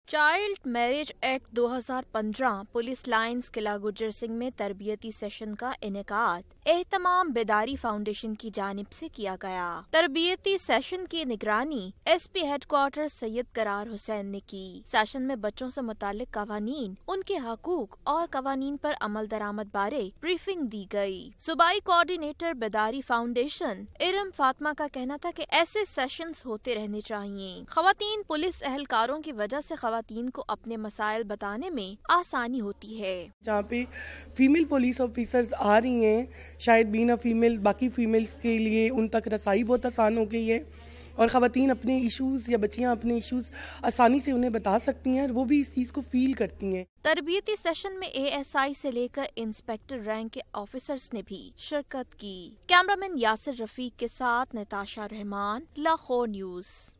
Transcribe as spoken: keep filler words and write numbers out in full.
Child marriage act दो हज़ार पंद्रह पुलिस लाइंस किला गुजर सिंह में तरबियती सेशन का इनेकाद एहतमाम बेदारी फाउंडेशन की जानिब से किया गया। तरबियती सेशन की निगरानी एसपी हेडक्वार्टर सैयद करार हुसैन ने की। सेशन में बच्चों से मुतालिक कवानीन, उनके हकूक और कवानीन पर अमल दरामद बारे ब्रीफिंग दी गई। सूबाई कोऑर्डिनेटर बेदारी फाउंडेशन इरम फातिमा का कहना था कि ऐसे सेशंस होते रहने चाहिए। खवातीन पुलिस एहलकारों की वजह से खवातीन को अपने मसाइल बताने में आसानी होती है। जहाँ पे फीमेल पुलिस ऑफिसर्स आ रही हैं, शायद बीना फीमेल बाकी फीमेल्स के लिए उन तक रसाई बहुत आसान हो गई है और ख़वातीन अपने इश्यूज़ या बच्चियाँ अपने इश्यूज़ आसानी से उन्हें बता सकती हैं और वो भी इस चीज़ को फील करती हैं। तरबियती सेशन में एएसआई से लेकर इंस्पेक्टर रैंक के ऑफिसर्स ने भी शिरकत की। कैमरामैन यासिर रफीक के साथ नताशा रहमान, लाखोर न्यूज़।